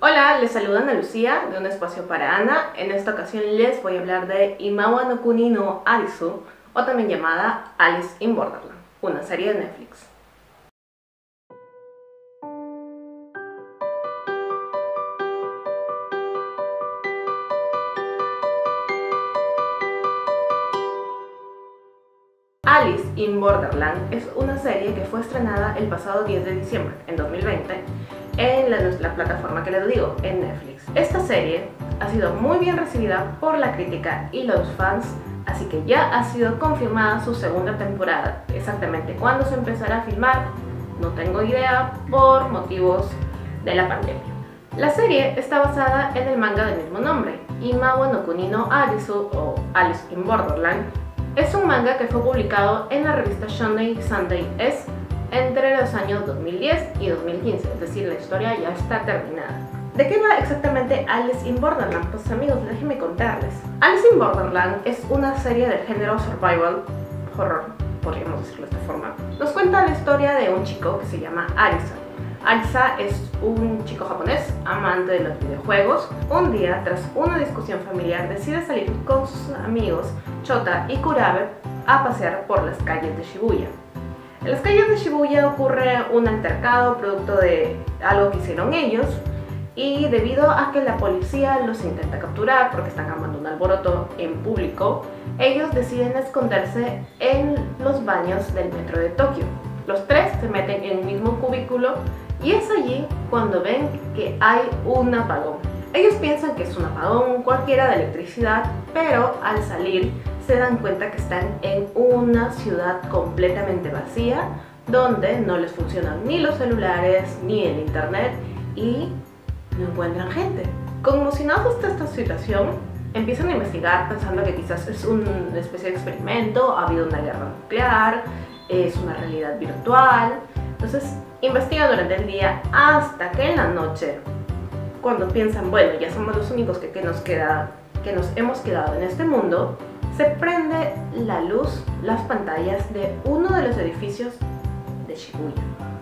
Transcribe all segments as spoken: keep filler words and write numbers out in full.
Hola, les saluda Ana Lucía de Un Espacio para Ana. En esta ocasión les voy a hablar de Imawa no Kuni no Arisu, o también llamada Alice in Borderland, una serie de Netflix. Alice in Borderland es una serie que fue estrenada el pasado diez de diciembre, en dos mil veinte, en la, la plataforma que les digo, en Netflix. Esta serie ha sido muy bien recibida por la crítica y los fans, así que ya ha sido confirmada su segunda temporada. Exactamente cuándo se empezará a filmar, no tengo idea por motivos de la pandemia. La serie está basada en el manga del mismo nombre, Imawa no Kuni no Arisu o Alice in Borderland. Es un manga que fue publicado en la revista Shonen Sunday S entre los años dos mil diez y dos mil quince, es decir, la historia ya está terminada. ¿De qué va exactamente Alice in Borderland? Pues amigos, déjenme contarles. Alice in Borderland es una serie del género survival horror, podríamos decirlo de esta forma. Nos cuenta la historia de un chico que se llama Arisa. Arisa es un chico japonés, amante de los videojuegos. Un día, tras una discusión familiar, decide salir con sus amigos Chota y Kurabe a pasear por las calles de Shibuya. En las calles de Shibuya ocurre un altercado producto de algo que hicieron ellos, y debido a que la policía los intenta capturar porque están armando un alboroto en público, ellos deciden esconderse en los baños del metro de Tokio. Los tres se meten en el mismo cubículo y es allí cuando ven que hay un apagón. Ellos piensan que es un apagón cualquiera de electricidad, pero al salir se dan cuenta que están en una ciudad completamente vacía, donde no les funcionan ni los celulares ni el internet y no encuentran gente. Conmocionados de esta situación, empiezan a investigar pensando que quizás es una especie de experimento, ha habido una guerra nuclear, es una realidad virtual. Entonces investigan durante el día hasta que en la noche, cuando piensan, bueno, ya somos los únicos que, que, nos queda, que nos hemos quedado en este mundo, se prende la luz, las pantallas de uno de los edificios de Shibuya,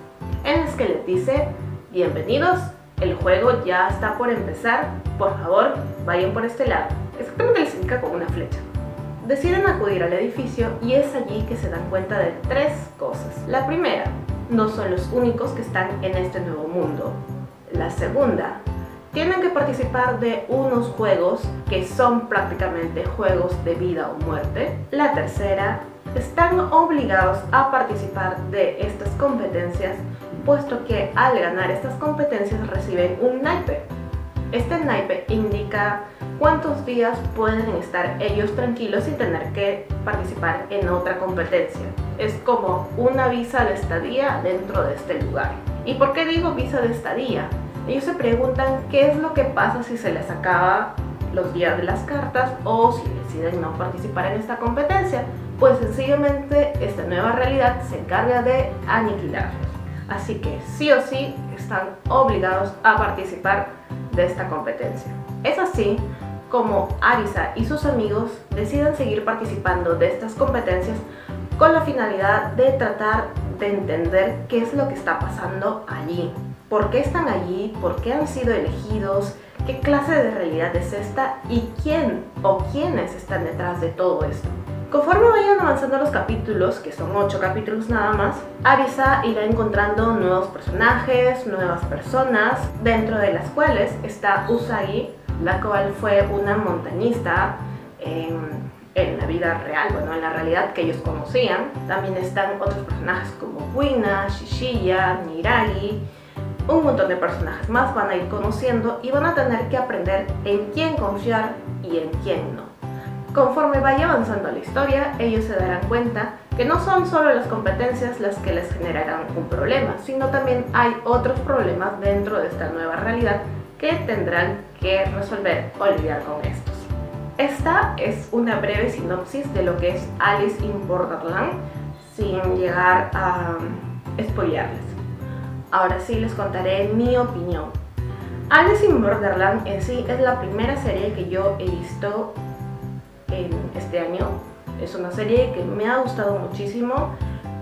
en los que les dice: bienvenidos, el juego ya está por empezar, por favor vayan por este lado. Exactamente les indica con una flecha. Deciden acudir al edificio y es allí que se dan cuenta de tres cosas. La primera, no son los únicos que están en este nuevo mundo. La segunda, tienen que participar de unos juegos que son prácticamente juegos de vida o muerte. La tercera, están obligados a participar de estas competencias, puesto que al ganar estas competencias reciben un naipe. Este naipe indica cuántos días pueden estar ellos tranquilos sin tener que participar en otra competencia. Es como una visa de estadía dentro de este lugar. ¿Y por qué digo visa de estadía? Ellos se preguntan qué es lo que pasa si se les acaba los días de las cartas o si deciden no participar en esta competencia. Pues sencillamente esta nueva realidad se encarga de aniquilarlos. Así que sí o sí están obligados a participar de esta competencia. Es así como Arisa y sus amigos deciden seguir participando de estas competencias con la finalidad de tratar de entender qué es lo que está pasando allí. ¿Por qué están allí? ¿Por qué han sido elegidos? ¿Qué clase de realidad es esta? ¿Y quién o quiénes están detrás de todo esto? Conforme vayan avanzando los capítulos, que son ocho capítulos nada más, Arisa irá encontrando nuevos personajes, nuevas personas, dentro de las cuales está Usagi, la cual fue una montañista en, en la vida real, bueno, en la realidad que ellos conocían. También están otros personajes como Kuina, Shishiya, Niragi. Un montón de personajes más van a ir conociendo y van a tener que aprender en quién confiar y en quién no. Conforme vaya avanzando la historia, ellos se darán cuenta que no son solo las competencias las que les generarán un problema, sino también hay otros problemas dentro de esta nueva realidad que tendrán que resolver o lidiar con estos. Esta es una breve sinopsis de lo que es Alice in Borderland, sin llegar a spoilearles. Ahora sí les contaré mi opinión. Alice in Borderland en sí es la primera serie que yo he visto en este año. Es una serie que me ha gustado muchísimo,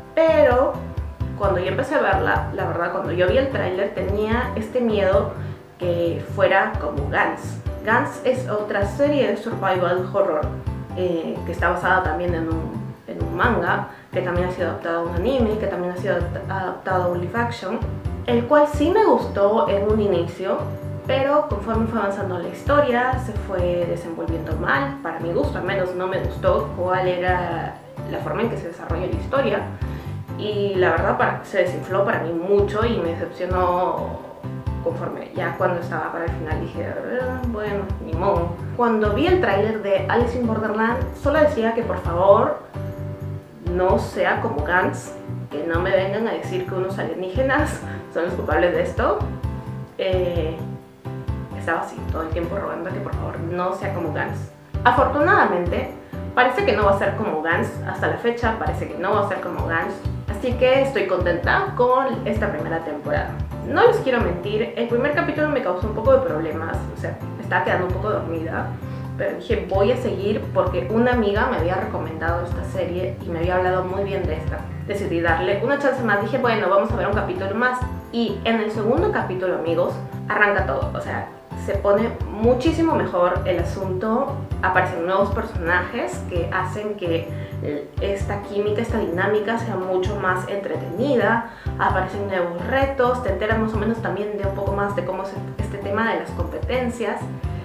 pero cuando yo empecé a verla, la verdad, cuando yo vi el tráiler tenía este miedo que fuera como Gantz. Gantz es otra serie de survival horror eh, que está basada también en un, en un manga, que también ha sido adaptado a un anime, que también ha sido adaptado a un live action, el cual sí me gustó en un inicio, pero conforme fue avanzando la historia se fue desenvolviendo mal, para mi gusto, al menos no me gustó cuál era la forma en que se desarrolló la historia, y la verdad para, se desinfló para mí mucho y me decepcionó conforme ya cuando estaba para el final. Dije, ah, bueno, ni modo. Cuando vi el tráiler de Alice in Borderland solo decía que por favor no sea como Gantz, que no me vengan a decir que unos alienígenas son los culpables de esto. Eh, estaba así todo el tiempo rogando que por favor no sea como Gantz. Afortunadamente parece que no va a ser como Gantz, hasta la fecha parece que no va a ser como Gantz, así que estoy contenta con esta primera temporada. No les quiero mentir, el primer capítulo me causó un poco de problemas, o sea, me estaba quedando un poco dormida, pero dije voy a seguir porque una amiga me había recomendado esta serie y me había hablado muy bien de esta. Decidí darle una chance más, dije bueno, vamos a ver un capítulo más, y en el segundo capítulo, amigos, arranca todo, o sea, se pone muchísimo mejor el asunto, aparecen nuevos personajes que hacen que esta química, esta dinámica sea mucho más entretenida, aparecen nuevos retos, te enteras más o menos también de un poco más de cómo es este tema de las competencias,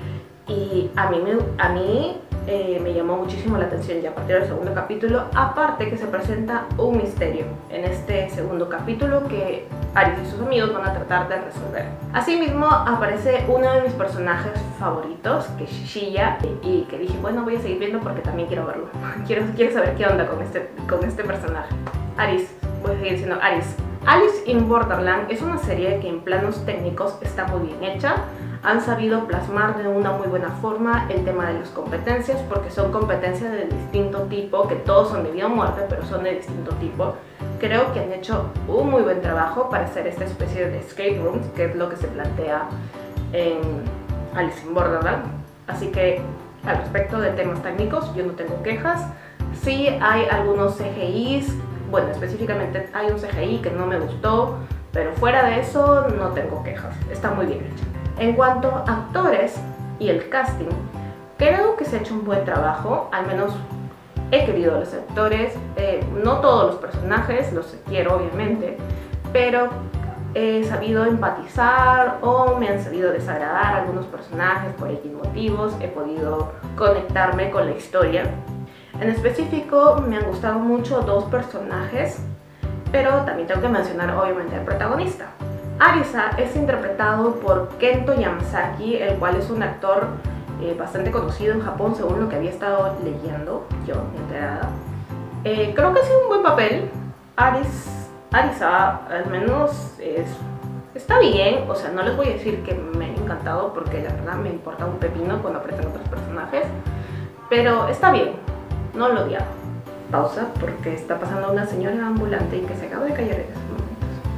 y a mí me, a mí, eh, me llamó muchísimo la atención ya a partir del segundo capítulo, aparte que se presenta un misterio en este segundo capítulo que Aris y sus amigos van a tratar de resolver. Asimismo aparece uno de mis personajes favoritos, que es Shishiya, y que dije bueno, voy a seguir viendo porque también quiero verlo. quiero, quiero saber qué onda con este, con este personaje. Aris, voy a seguir diciendo Aris. Alice in Borderland es una serie que en planos técnicos está muy bien hecha. Han sabido plasmar de una muy buena forma el tema de las competencias, porque son competencias de distinto tipo, que todos son de vida o muerte, pero son de distinto tipo. Creo que han hecho un muy buen trabajo para hacer esta especie de escape rooms, que es lo que se plantea en Alice in Borderland. Así que al respecto de temas técnicos yo no tengo quejas. Sí hay algunos C G Is, bueno, específicamente hay un C G I que no me gustó, pero fuera de eso no tengo quejas, está muy bien hecho. En cuanto a actores y el casting, creo que se ha hecho un buen trabajo, al menos he querido a los actores, eh, no todos los personajes, los quiero obviamente, pero he sabido empatizar o me han sabido desagradar algunos personajes por X motivos, he podido conectarme con la historia. En específico me han gustado mucho dos personajes, pero también tengo que mencionar obviamente al protagonista. Arisa es interpretado por Kento Yamasaki, el cual es un actor eh, bastante conocido en Japón según lo que había estado leyendo yo, enterada. Eh, creo que ha sido un buen papel. Aris, Arisa al menos es, está bien, o sea, no les voy a decir que me ha encantado porque la verdad me importa un pepino cuando aparecen otros personajes, pero está bien, no lo odiaba. Pausa porque está pasando una señora ambulante y que se acaba de callar en estos momentos.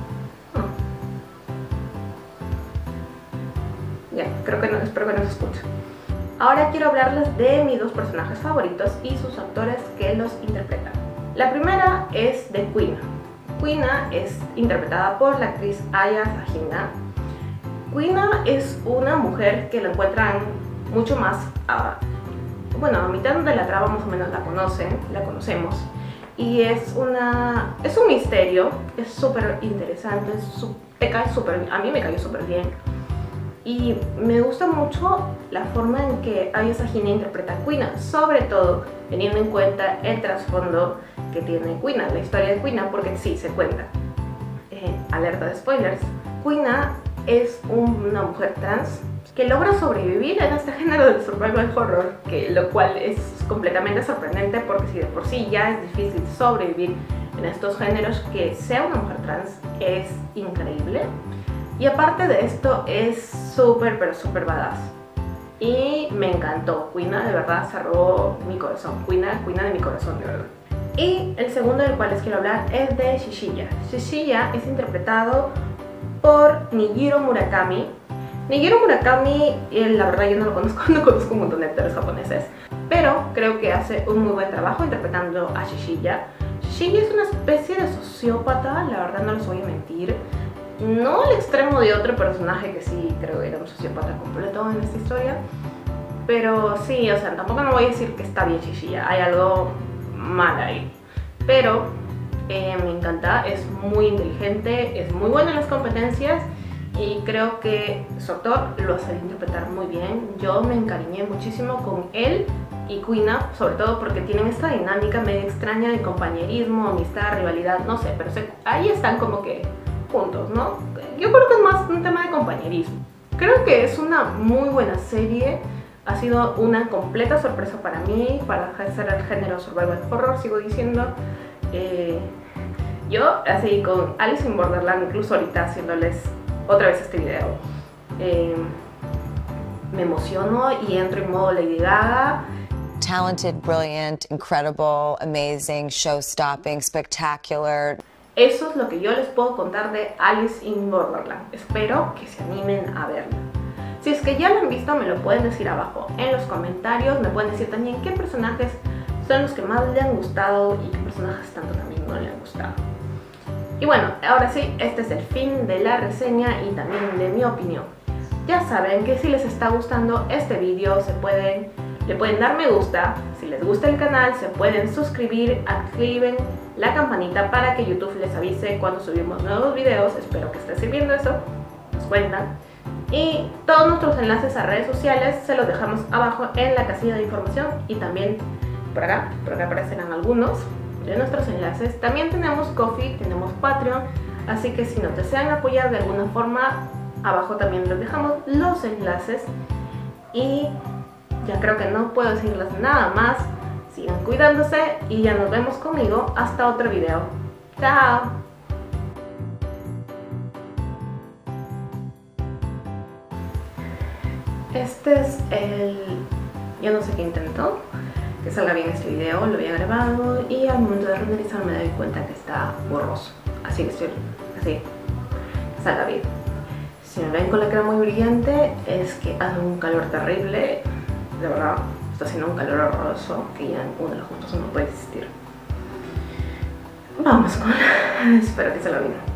Ya, creo que no, espero que no se escuche. Ahora quiero hablarles de mis dos personajes favoritos y sus actores que los interpretan. La primera es de Quina. Quina es interpretada por la actriz Aya Sajina. Quina es una mujer que la encuentran mucho más a, bueno, a mitad de la trama más o menos la conocen, la conocemos. Y es una, es un misterio, es súper interesante, es su, te cae súper, a mí me cayó súper bien. Y me gusta mucho la forma en que Aya Sajina interpreta a Quina, sobre todo teniendo en cuenta el trasfondo que tiene Quina, la historia de Quina, porque sí, se cuenta. Eh, alerta de spoilers. Quina es un, una mujer trans que logra sobrevivir en este género del survival horror, que, lo cual es completamente sorprendente porque si de por sí ya es difícil sobrevivir en estos géneros, que sea una mujer trans es increíble. Y aparte de esto es súper pero súper badass y me encantó. Quina de verdad cerró mi corazón, Quina, Quina de mi corazón de verdad. Y el segundo del cual les quiero hablar es de Shishiya. Shishiya es interpretado por Nijiro Murakami. Nijiro Murakami, la verdad yo no lo conozco, no conozco un montón de actores japoneses, pero creo que hace un muy buen trabajo interpretando a Shishiya. Shishiya es una especie de sociópata, la verdad no les voy a mentir. no al extremo de otro personaje que sí creo que era un sociópata completo en esta historia, pero sí, o sea, tampoco no voy a decir que está bien chichilla, hay algo mal ahí, pero eh, me encanta, es muy inteligente, es muy buena en las competencias y creo que su actor lo sabe interpretar muy bien. Yo me encariñé muchísimo con él y Kuina, sobre todo porque tienen esta dinámica medio extraña de compañerismo, amistad, rivalidad, no sé, pero se, ahí están como que juntos, ¿no? Yo creo que es más un tema de compañerismo. Creo que es una muy buena serie, ha sido una completa sorpresa para mí, para hacer el género survival horror, sigo diciendo. Eh, yo, así con Alice in Borderland, incluso ahorita haciéndoles otra vez este video, eh, me emociono y entro en modo Lady Gaga. Talented, brilliant, incredible, amazing, show-stopping, spectacular. Eso es lo que yo les puedo contar de Alice in Borderland. Espero que se animen a verla. Si es que ya lo han visto, me lo pueden decir abajo en los comentarios. Me pueden decir también qué personajes son los que más le han gustado y qué personajes tanto también no le han gustado. Y bueno, ahora sí, este es el fin de la reseña y también de mi opinión. Ya saben que si les está gustando este vídeo, se pueden, le pueden dar me gusta. Si les gusta el canal, se pueden suscribir, activen la campanita para que YouTube les avise cuando subimos nuevos videos. Espero que esté sirviendo eso, nos cuentan. Y todos nuestros enlaces a redes sociales se los dejamos abajo en la casilla de información y también por acá, por acá aparecerán algunos de nuestros enlaces. También tenemos Ko-fi, tenemos Patreon, así que si nos desean apoyar de alguna forma, abajo también les dejamos los enlaces. Y ya creo que no puedo decirles nada más. Sigan cuidándose y ya nos vemos conmigo hasta otro video. ¡Chao! Este es el... yo no sé qué intento que salga bien este video, lo había grabado y al momento de renderizar me doy cuenta que está borroso, así que estoy así, que salga bien. Si me ven con la cara muy brillante es que hace un calor terrible, de verdad, está haciendo un calor horroroso que ya uno de los juntos no puede existir. Vamos con... espero que salga bien.